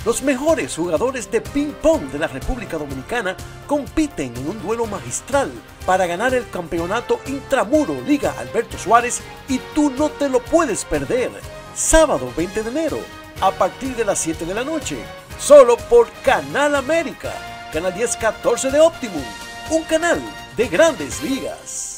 Los mejores jugadores de ping-pong de la República Dominicana compiten en un duelo magistral para ganar el campeonato Intramuro Liga Alberto Suárez y tú no te lo puedes perder. Sábado 20 de enero, a partir de las 7 de la noche, solo por Canal América, Canal 1014 de Optimum, un canal de Grandes Ligas.